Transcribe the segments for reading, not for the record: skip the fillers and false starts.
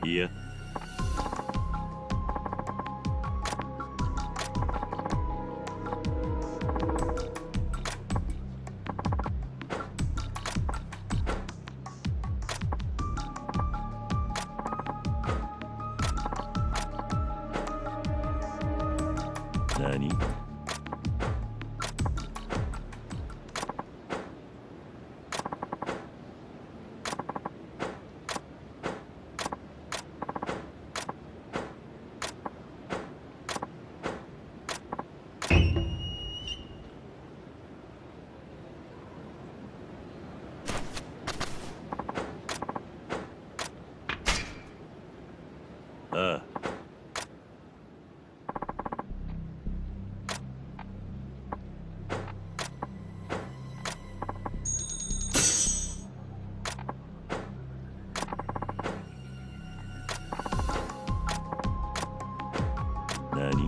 いや、何？ああ。何？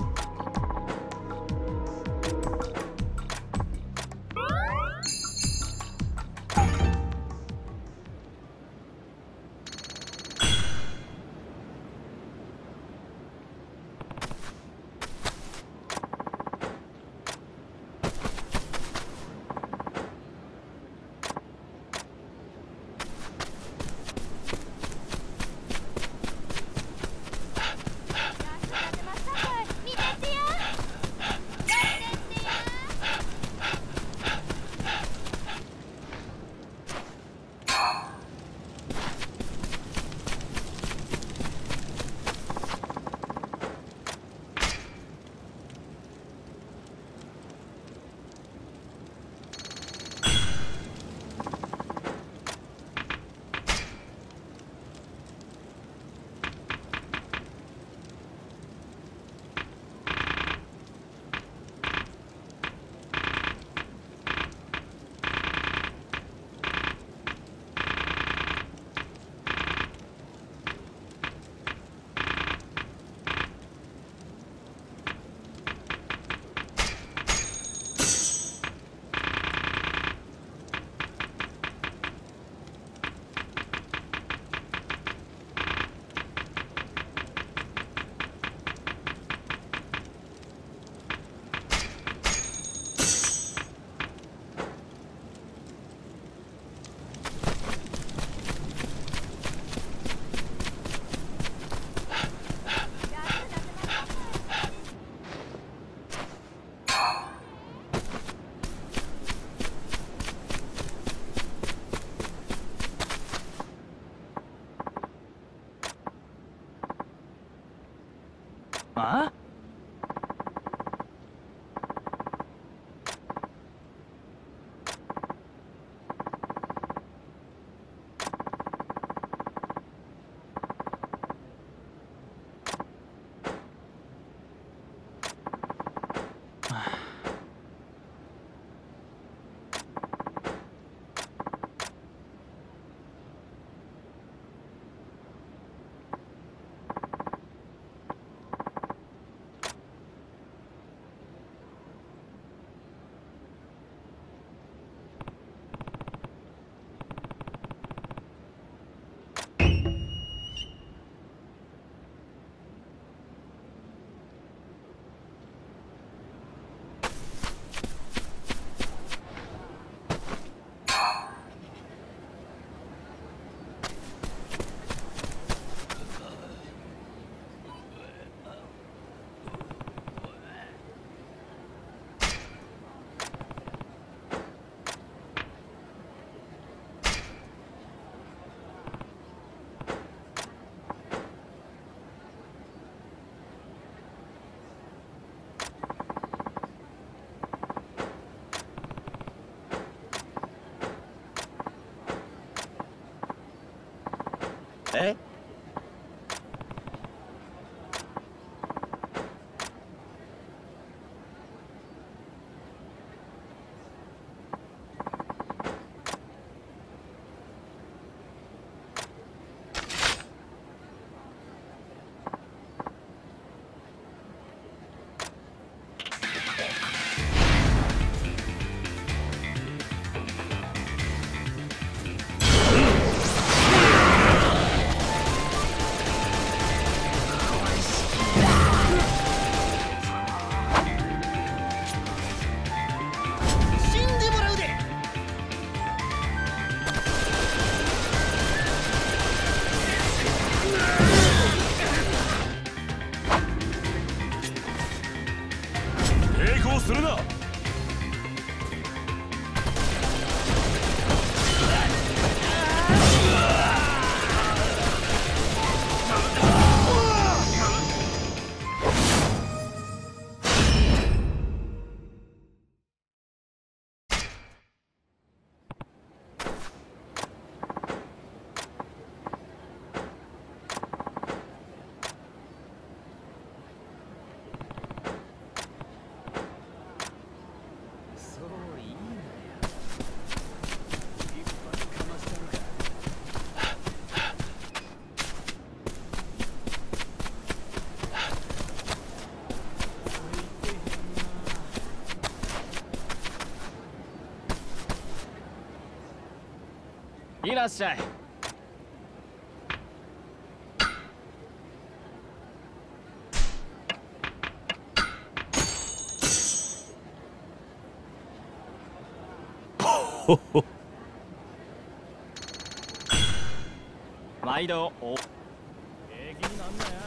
あ？ え？ いらっしゃい。 ほほ。 毎度お。気になんなや。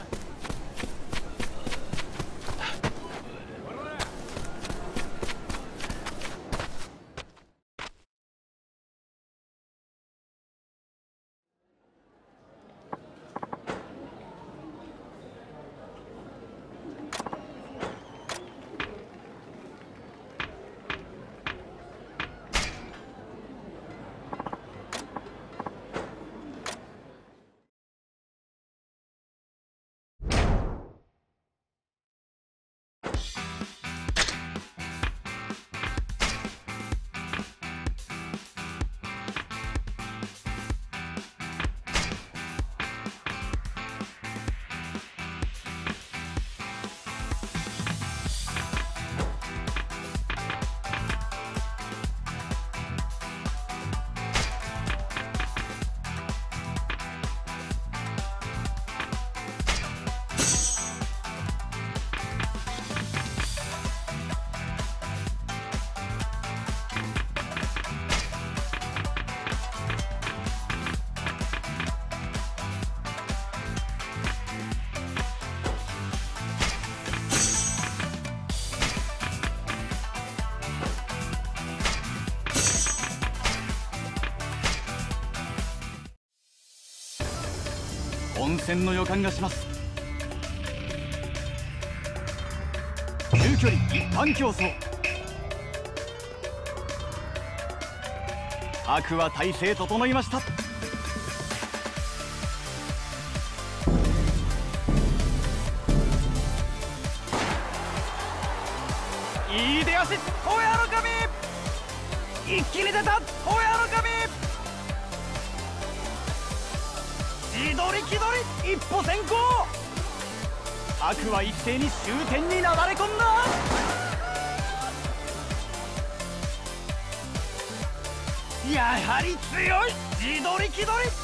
温泉の予感がします。中距離一般競争。悪は体勢整いました。いい出足、荒野の神。一気に出た荒野の神。自撮り気取り、一歩先行。悪は一斉に終点に流れ込んだ。やはり強い。自撮り気取り。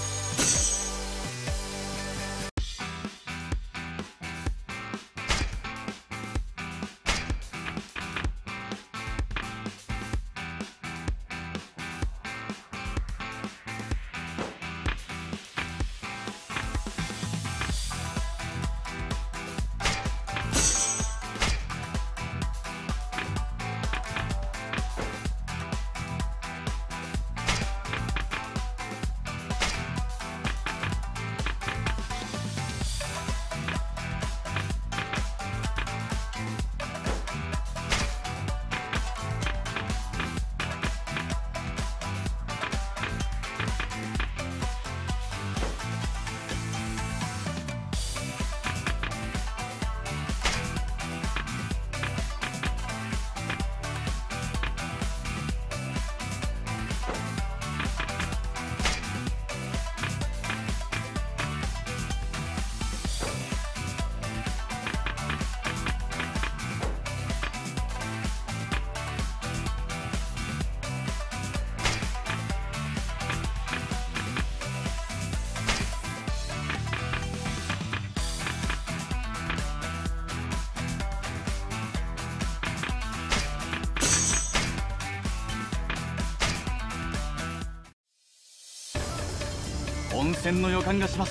温泉の予感がします。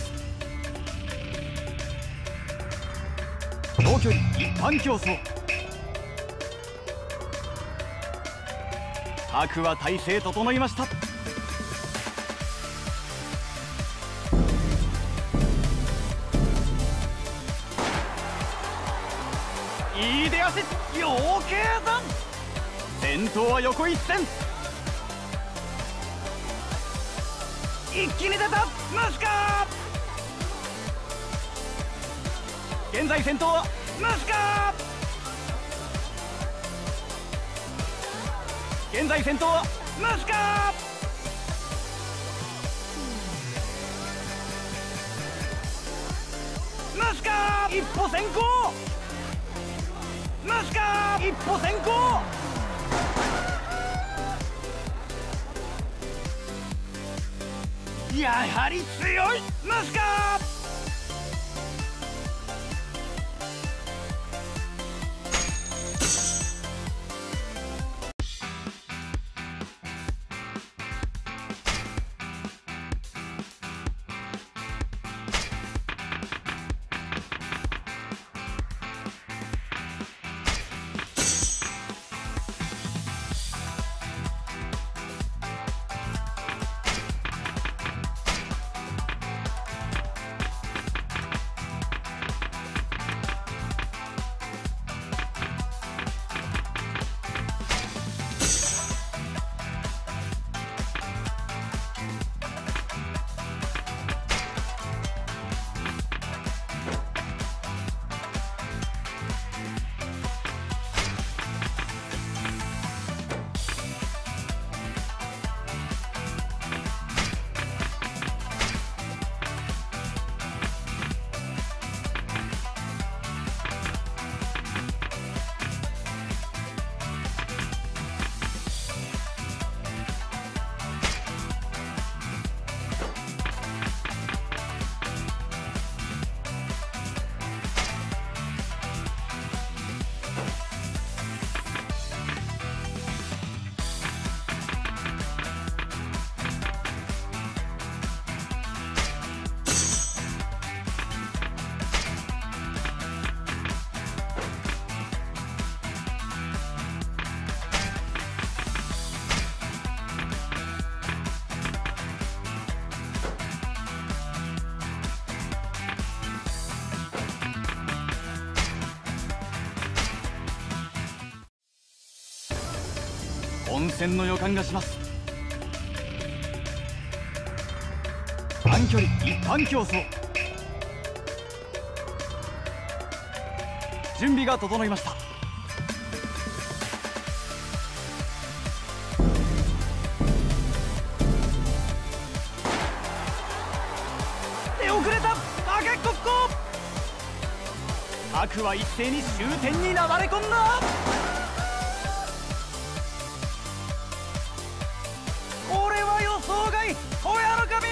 長距離一般競争。悪は体勢整いました。いい出足、陽計算。先頭は横一線。一気に出たムスカー。現在先頭はムスカー。現在先頭はムスカー。ムスカー一歩先行。ムスカー一歩先行。 やはり強いマスカー。混戦の予感がします。短距離一般競争、準備が整いました。出遅れた負けっこっこ。悪は一斉に終点になだれ込んだ。これは予想外。親の神。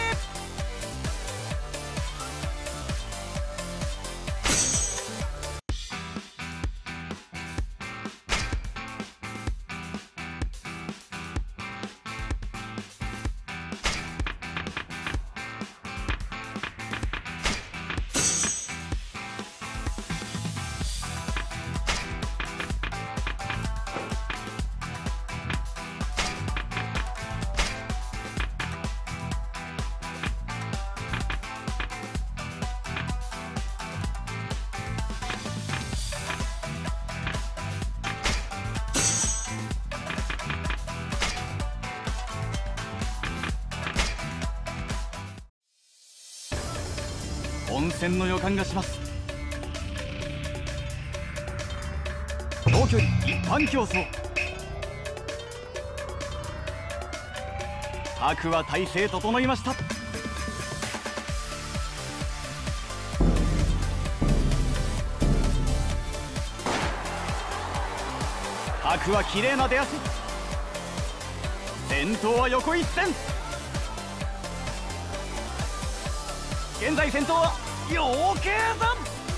混戦の予感がします。長距離一般競争、白は体勢整いました。白は綺麗な出足。先頭は横一線。現在先頭は陽慶山。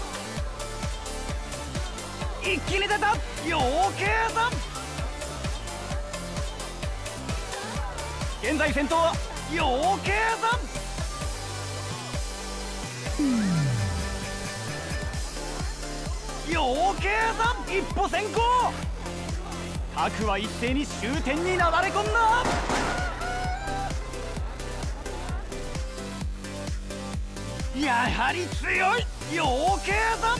一気に出た陽慶山。現在先頭は陽慶山。陽慶山一歩先行。白は一斉に終点になだれ込んだ。やはり強い陽慶山。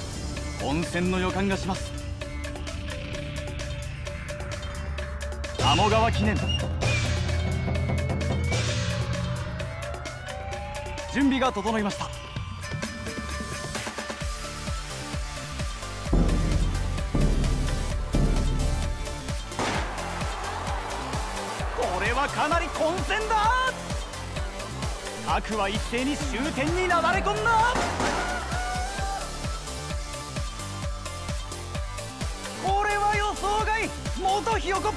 混戦の予感がします。 鴨川記念。準備が整いました。これはかなり混戦だ。各は一斉に終点になだれ込んだ。これは予想外。元ひよこ。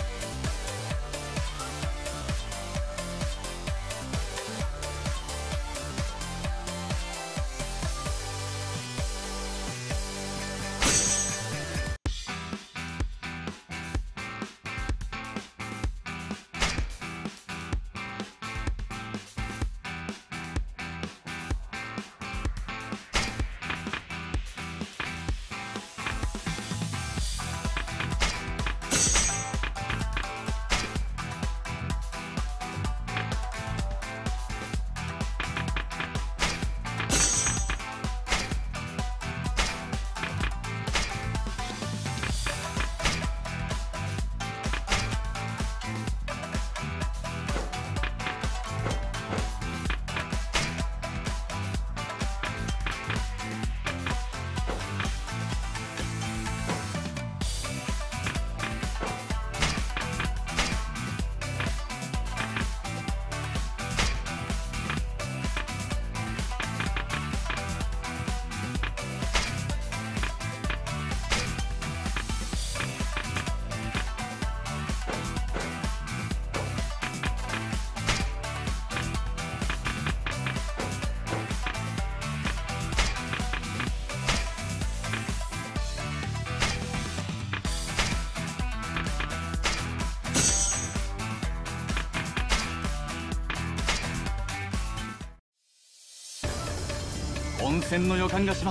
混戦の予感がします。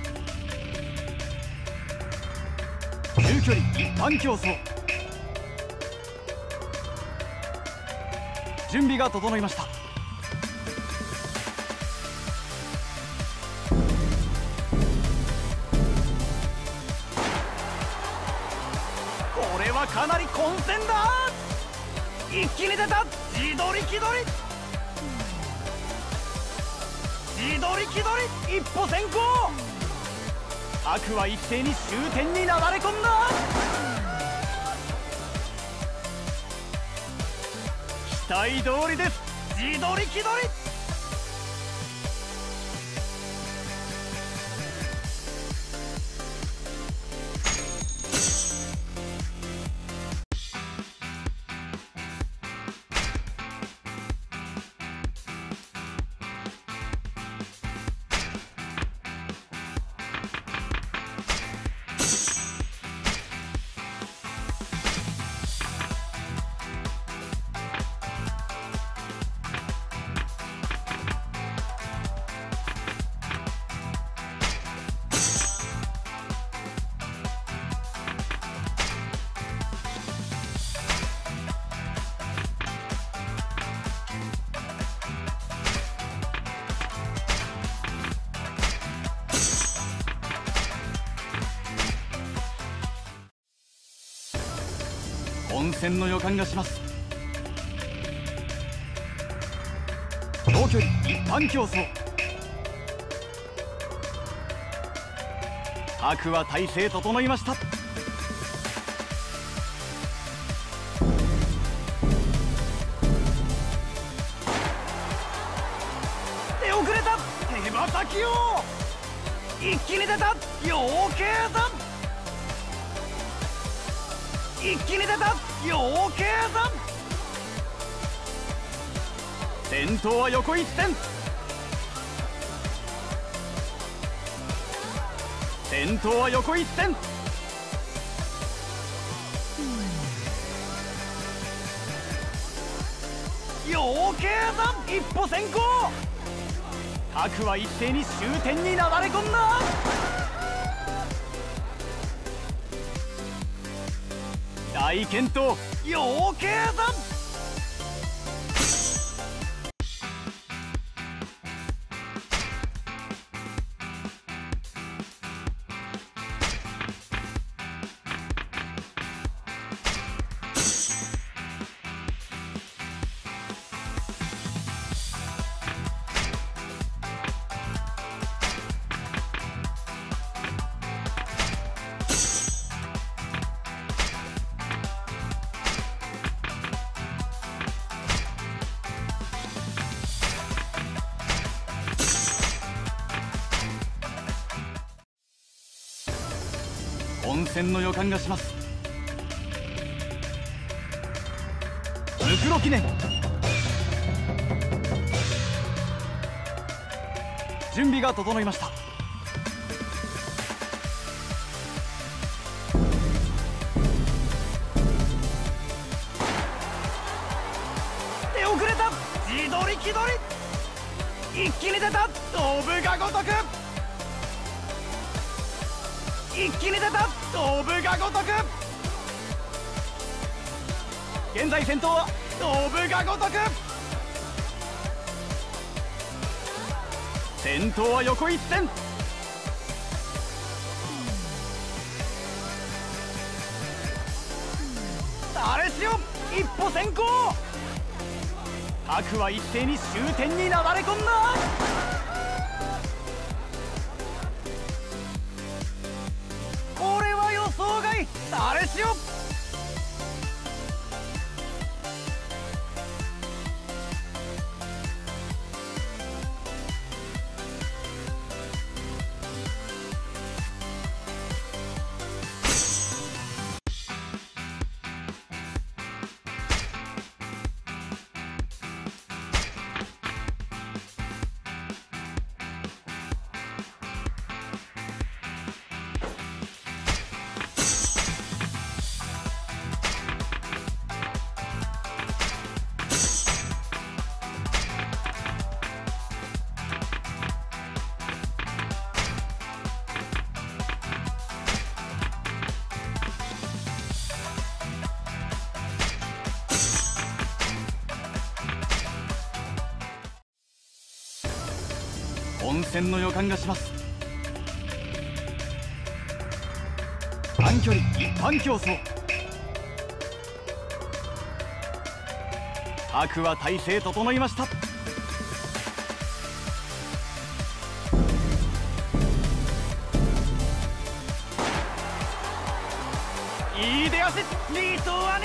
中距離一般競争。準備が整いました。これはかなり混戦だ。一気に出た。自撮り気取り。自撮り気取り。一歩先行。悪は一斉に終点になだれ込んだ。期待通りです。自撮り気取り。混戦の予感がします。長距離一般競争。悪は体勢整いました。出遅れた。手羽先を一気に出た。陽気だ。一気に出た。陽気だ。先頭は横一線。先頭は横一線。陽気だ。一歩先行。悪は一斉に終点になだれ込んだ。大健闘。陽気だ。 混戦の予感がします。ムクロ記念、準備が整いました。出遅れた、自撮り気取り、一気に出た、ドブが如く、一気に出た、ドブが如く、現在先頭はドブが如く、先頭は横一線。誰しよ一歩先行。各は一斉に終点になだれ込んだ。これは予想外。誰しよ混戦の予感がします。短距離一般競争、各は体勢整いました。いい出足、リートワニ。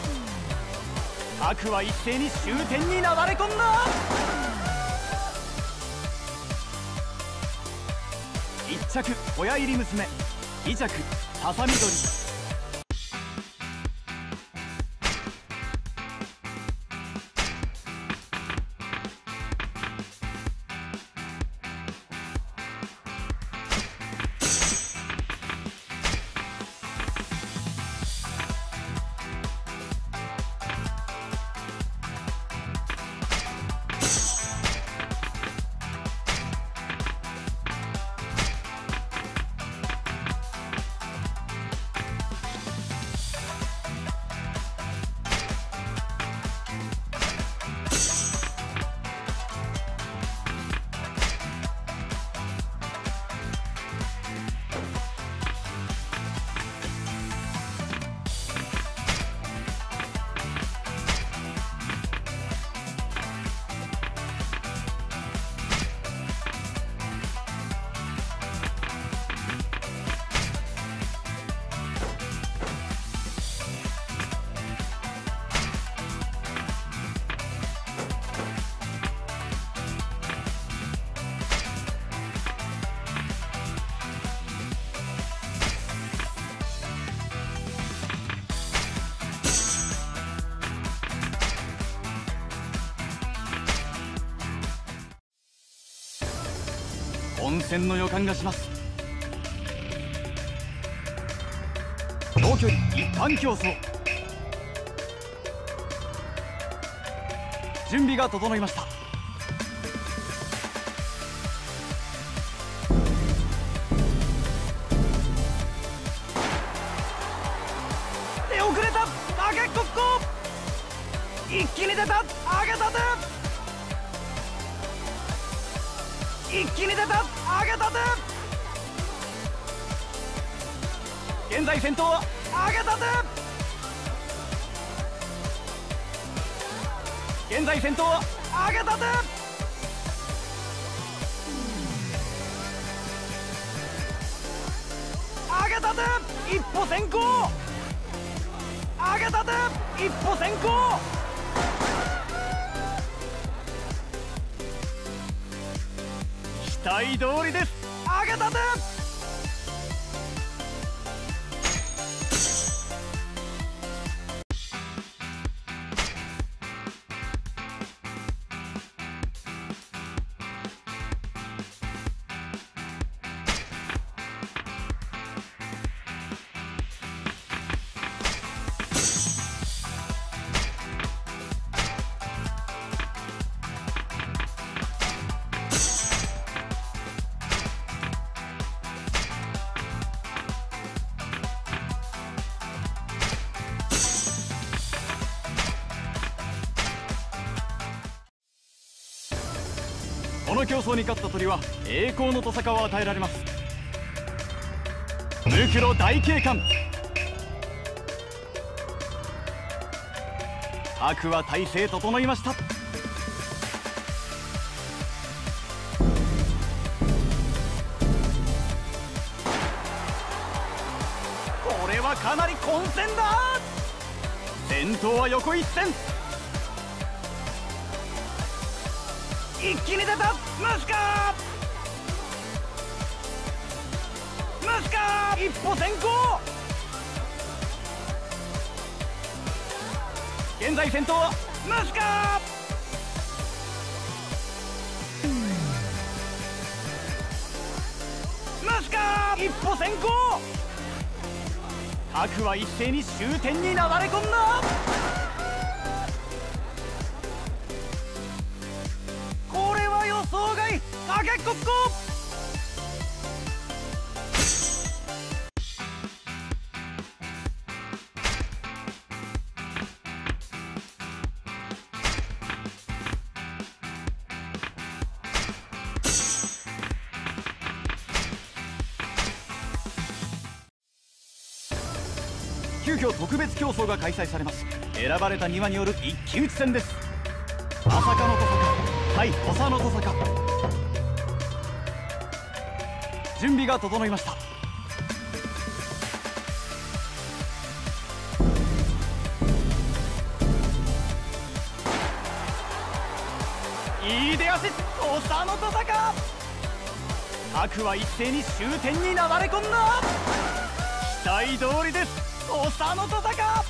各は一斉に終点になだれ込んだ。1着親入り娘、2着ささみどり。混戦の予感がします。長距離一般競争、準備が整いました。出遅れた、投げここ、一気に出た、上げたて、一気に出た、上げたて、現在先頭は上げたて、現在先頭は上げたて、上げたて、一歩先行、上げたて、一歩先行、期待通りです。上げたて、 の競争に勝った鳥は栄光のトサカを与えられます。ムクロ大警官。悪は体勢整いました。これはかなり混戦だ。戦闘は横一線。一気に出たムスカー。ムスカー一歩先行。現在先頭はムスカー。ムスカー一歩先行。悪は一斉に終点になだれ込んだ。これは予想外。かけっこっこ。急遽特別競争が開催されます。選ばれた2羽による一騎打ち戦です。まさかのトサカ対土佐のトサカ。準備が整いました。いい出足。土佐のトサカ。悪は一斉に終点になだれ込んだ。期待通りです。土佐のトサカ。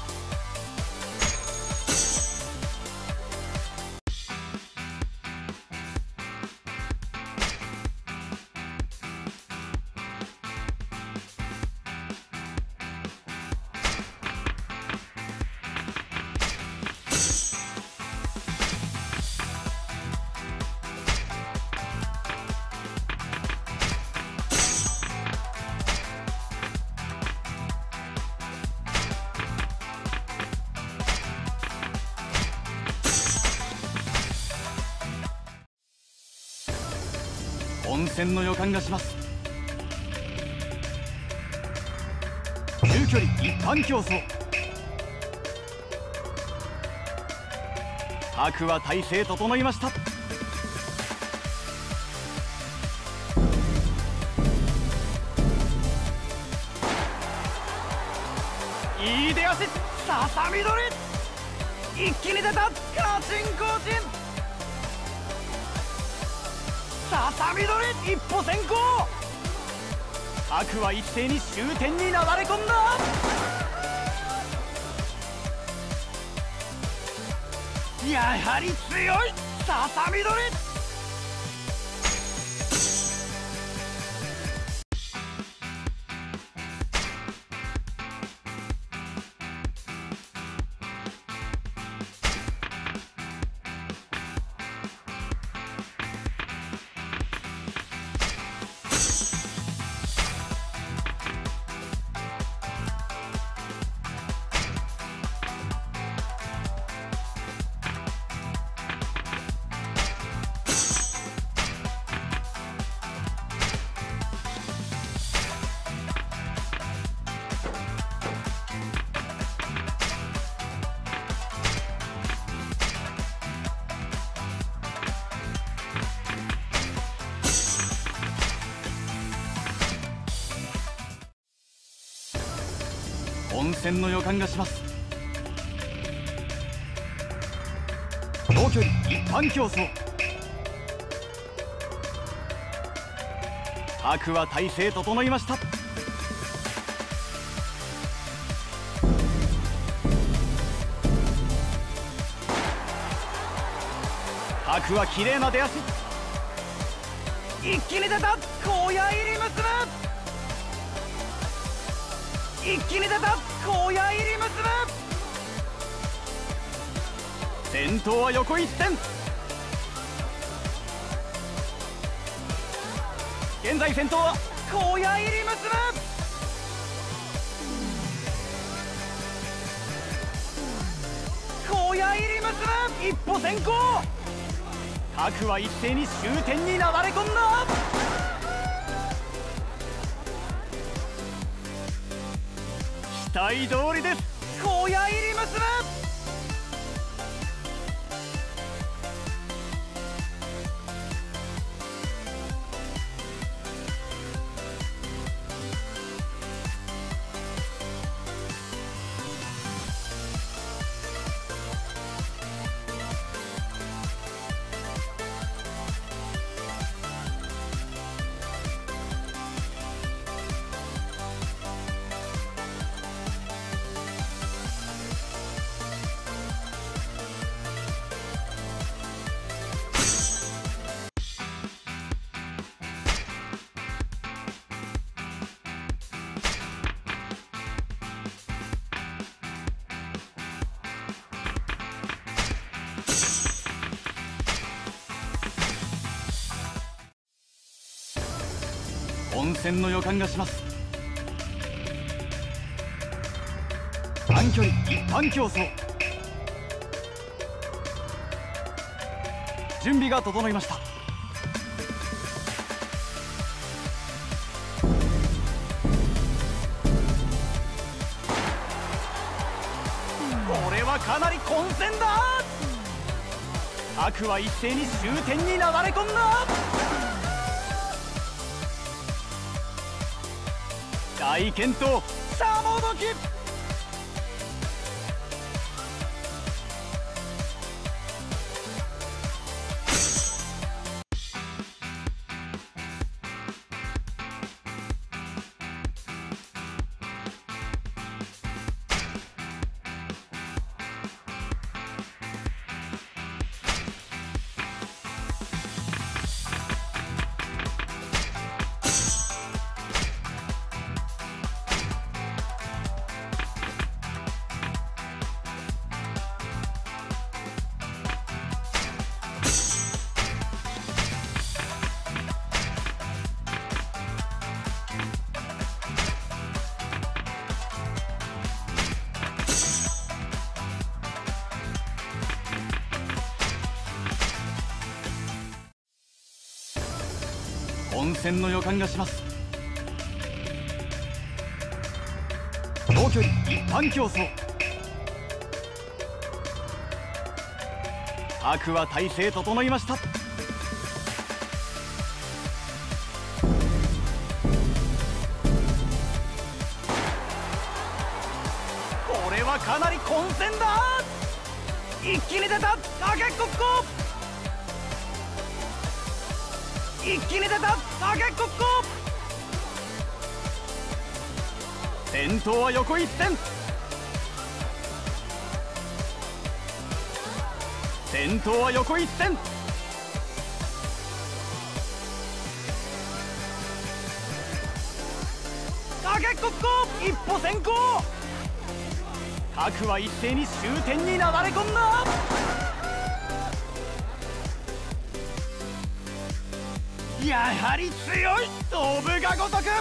混戦の予感がします。中距離一般競争。悪は体勢整いました。いい出足。ささみ取り。一気に出た。カチンコーチン。ささみ取り。一歩先行。悪は一斉に終点になだれ込んだ。やはり強い。ささみ取り。混戦の予感がします。長距離一般競争。悪は体勢整いました。悪は綺麗な出足。一気に出た。荒野入り結ぶ。一気に出た。荒野入り結ぶ。先頭は横一線。現在先頭は荒野入り結ぶ。荒野入り結ぶ。一歩先行。 各は一斉に終点になだれ込んだ。期待通りです。小屋入り結ぶ。温泉の予感がします。短距離一般競争、準備が整いました。これはかなり混戦だ。各は一斉に終点になだれ込んだ。大健闘、さあもどき。温泉の予感がします。長距離一般競争、各は体勢整いました。これはかなり混戦だ。一気に出たタケコッコ、一気に出たタケコッコ。先頭は横一線、先頭は横一線。タケコッコ一歩先行。各は一斉に終点になだれ込んだ。やはり強い、飛ぶが如く。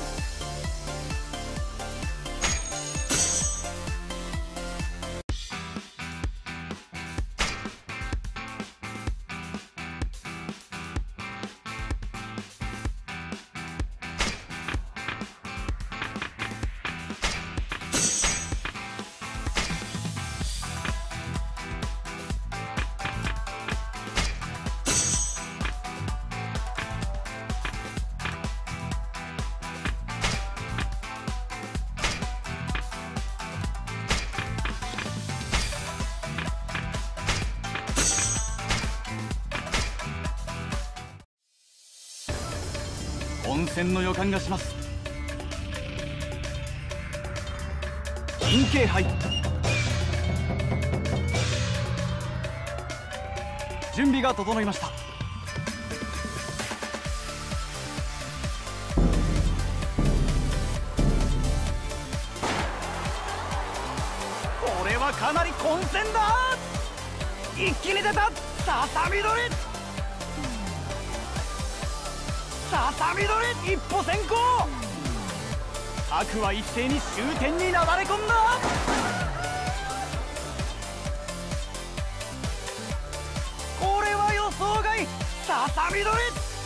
温泉の予感がします。金桂杯、準備が整いました。これはかなり混戦だ。一気に出たささみどり、ささみどり一歩先行。各は一斉に終点になだれ込んだ。これは予想外、 さみどり。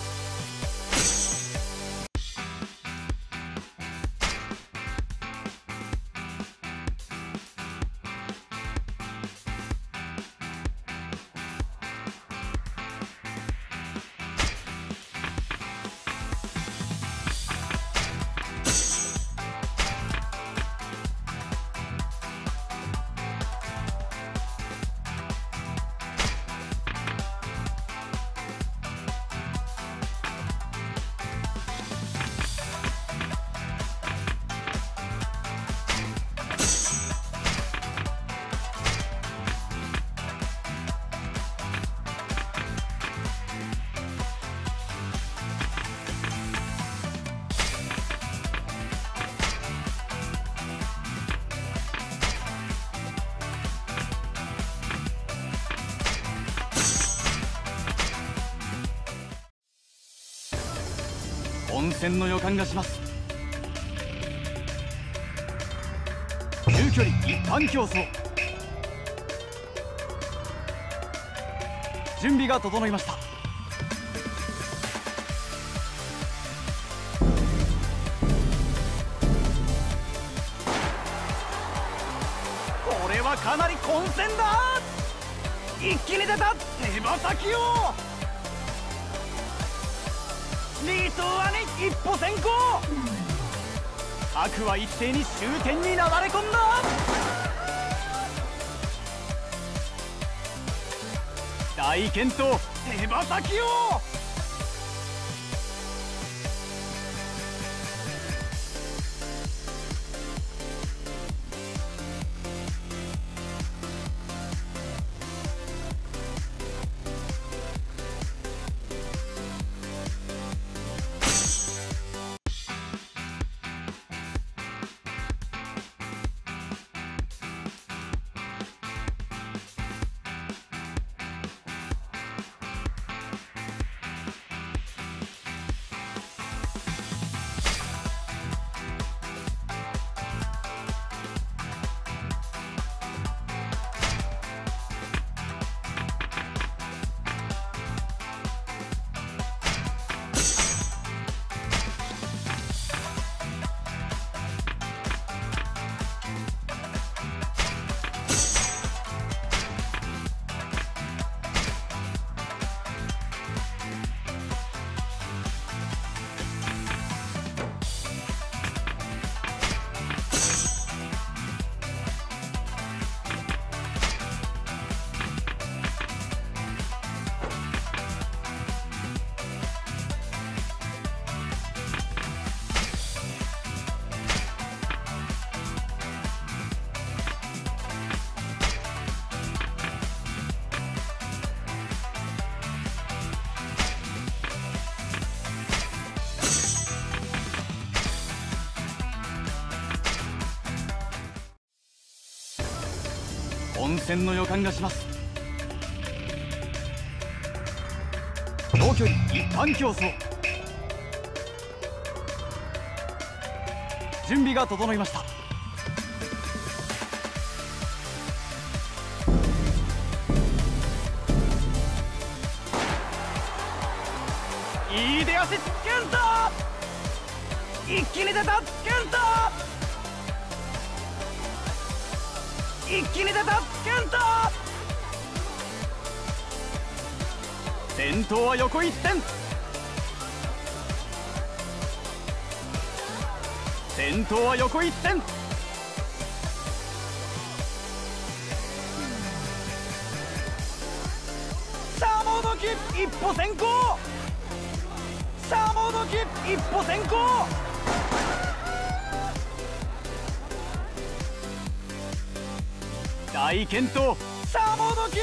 混戦の予感がします。中距離一般競争、準備が整いました。これはかなり混戦だ。一気に出た手羽先をリトアに一歩先行。悪は一斉に終点に流れ込んだ。大健闘手羽先を混戦の予感がします。長距離一般競争、準備が整いました。いい出足、健太一気に出た。健太一気に出た。健太先頭は横一線。先頭は横一線。さあもどき一歩先行。さあもどき一歩先行。大健闘さあもどき。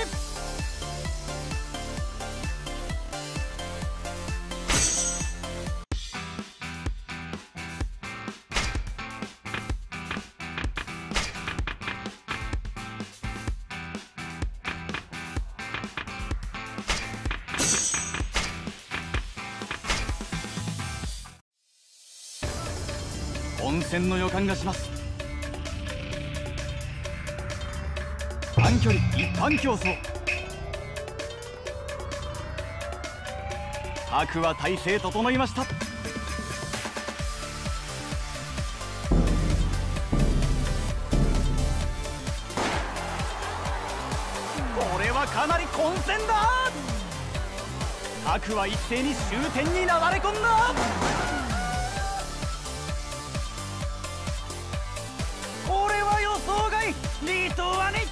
混戦の予感がします。短距離一般競争、 悪は体勢整いました。これはかなり混戦だ。悪は一斉に終点に流れ込んだ。これは予想外。リートワニ。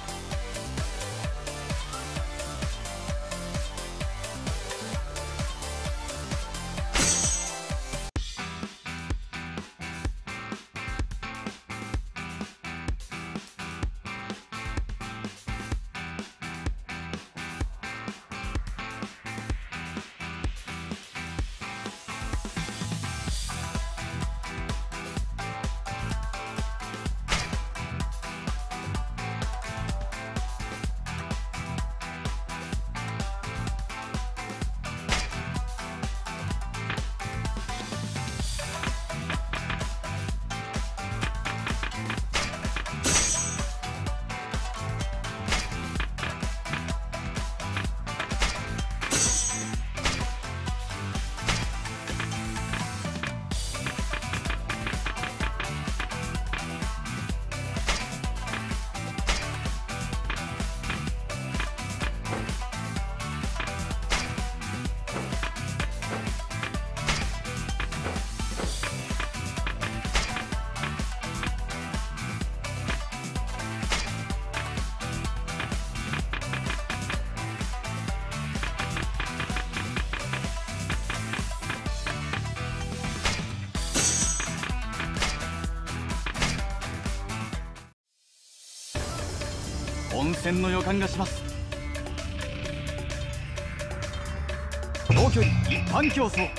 混戦の予感がします。長距離一般競争、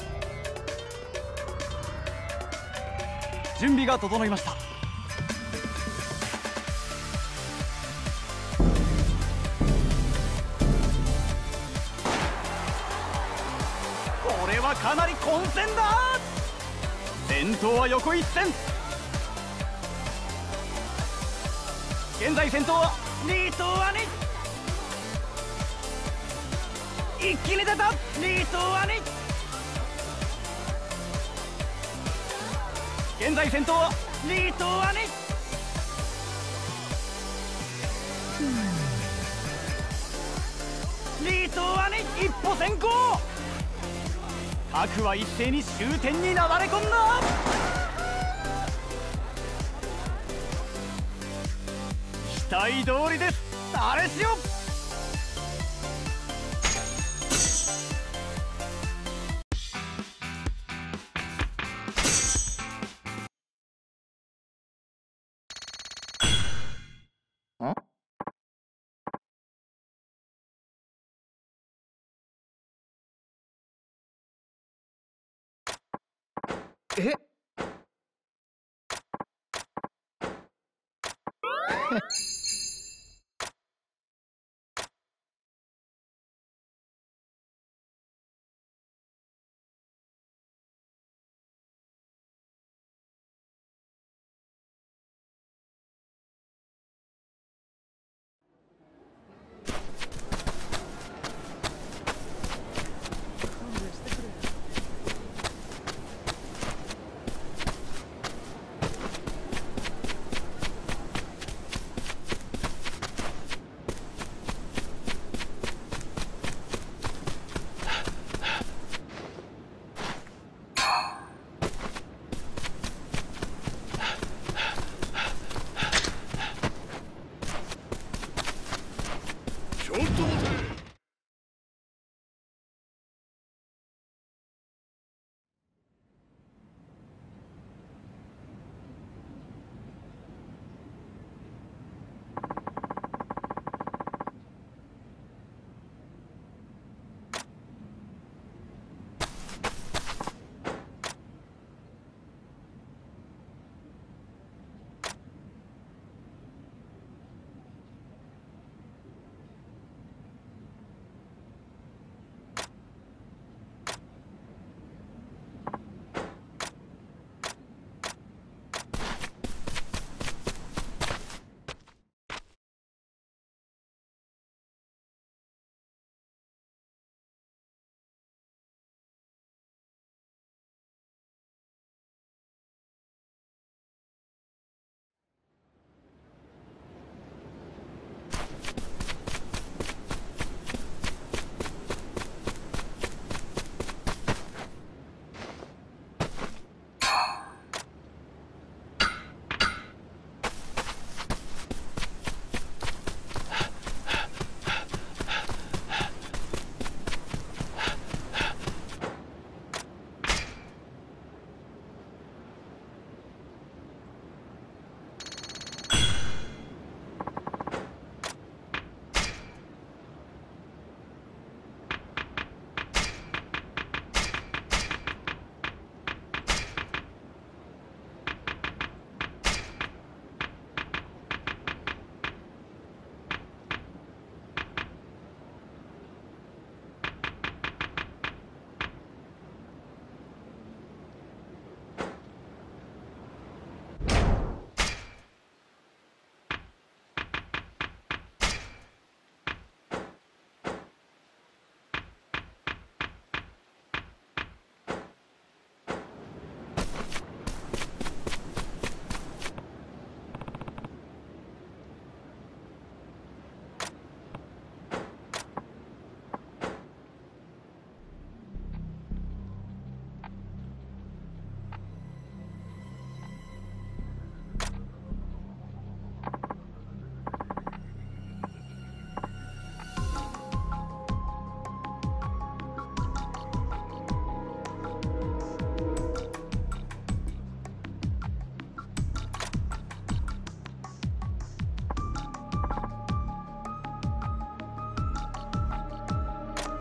準備が整いました。これはかなり混戦だ。先頭は横一線。現在先頭はリートワニ。一気に出たリートワニ。現在先頭はリートワニ。リートワニ一歩先行。悪は一斉に終点に流れ込んだ。期待通りです。あれしよ。 え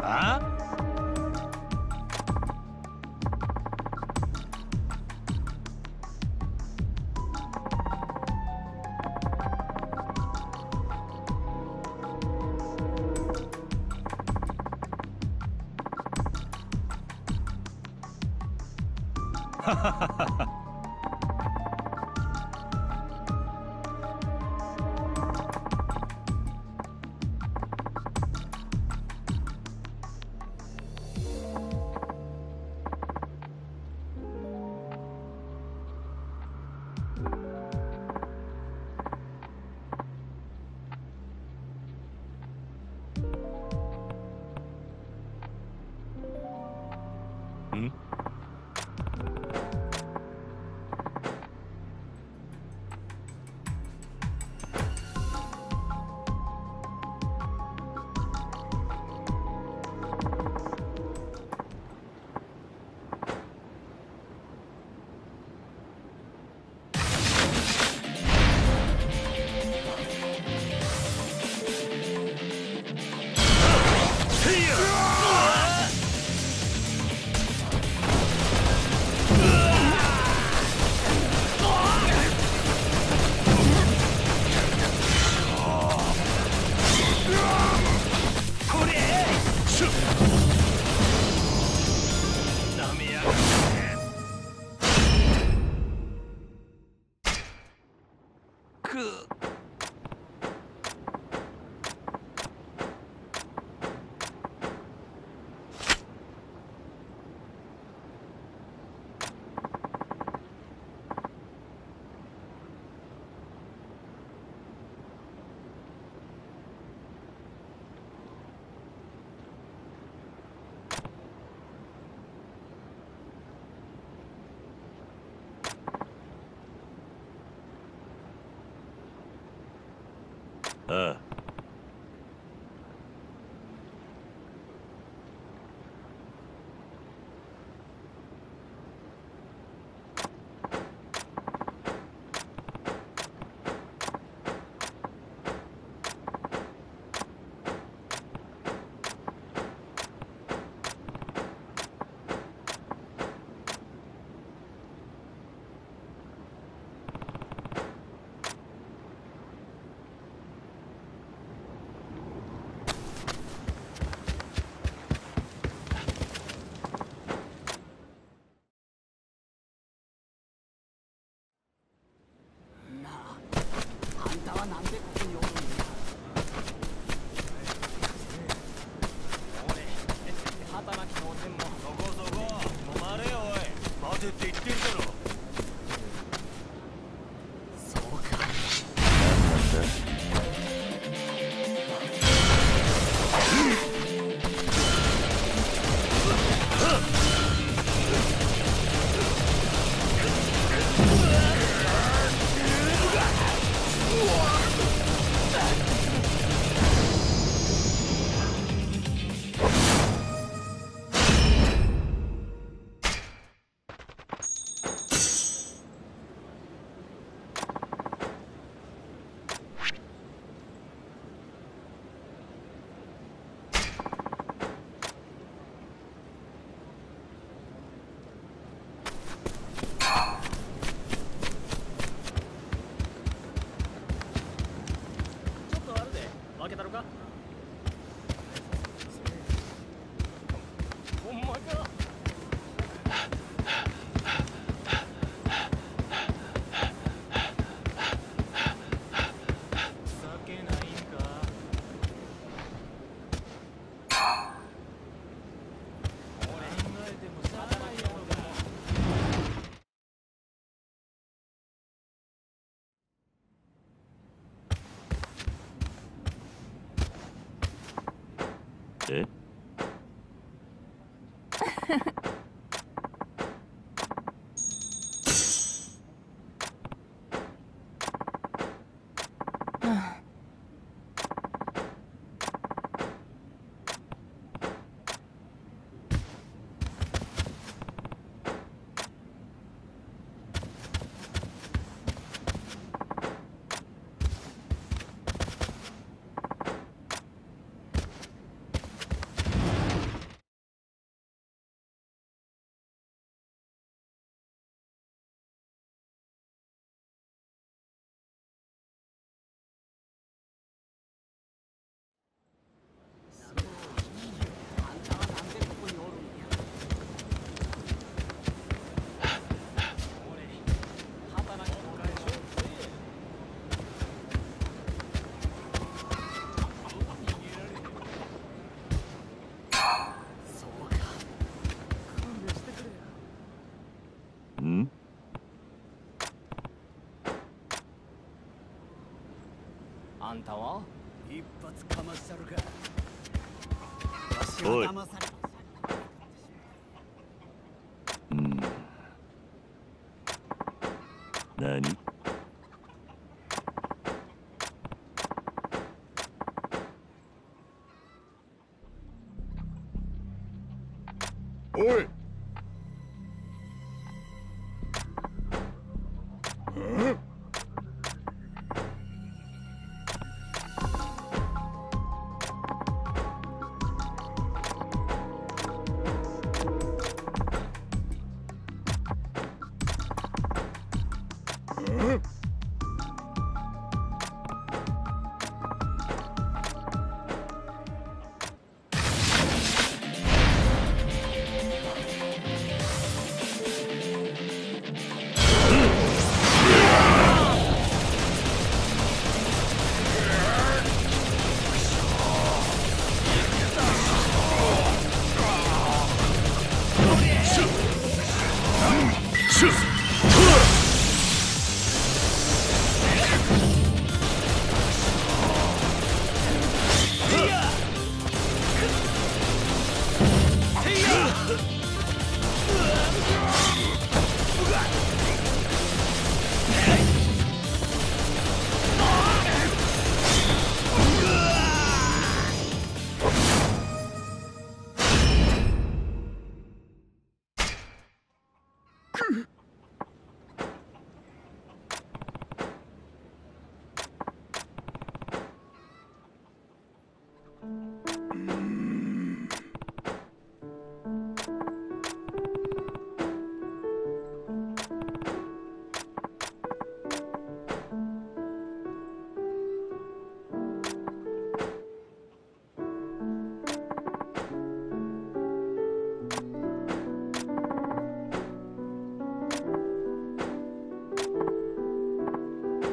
あはははは。ん？ああ。 負けたのか？ほんまか？酒ないんか？俺考えてもしゃあないやろが。 え？ たは一発かましたるか。わしおいは騙され。 うん何おい。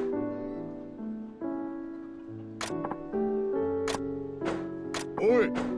おい。